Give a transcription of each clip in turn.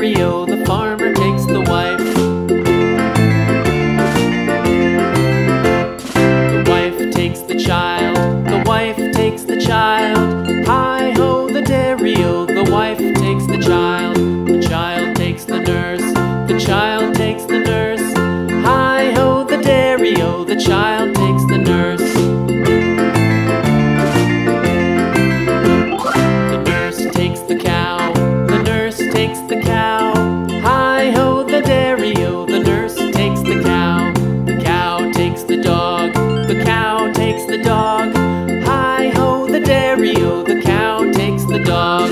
dairy-o, the farmer takes the wife. The wife takes the child, the wife takes the child. Hi-ho, the dairy-o, the wife takes the child. The child takes the nurse, the child takes the nurse. Hi-ho, the dairy-o, the child takes the nurse. The nurse takes the cow, the nurse takes the cow. Hi-ho, the dairy-o, the nurse takes the cow. The cow takes the dog, the cow takes the dog. Hi-ho, the dairy-o, the cow takes the dog.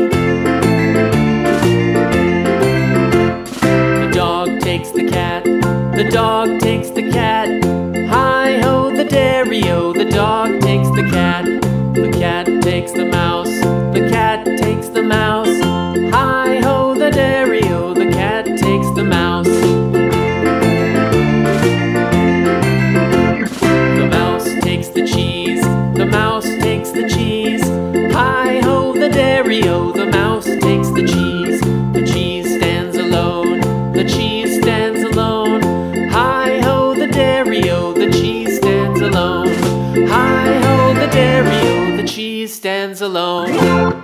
The dog takes the cat, the dog takes the cat. Hi-ho, the dairy-o, the dog takes the cat. The cat takes the mouse, the cat takes the mouse. Hi-ho, the dairy-o, the cat takes the mouse. The mouse takes the cheese, the mouse takes the cheese. Hi-ho, the dairy-o, the mouse takes the cheese. The cheese stands alone, the cheese stands alone. Hi-ho, the dairy-o, the cheese stands alone. Hi-ho, the dairy-o, the cheese stands alone.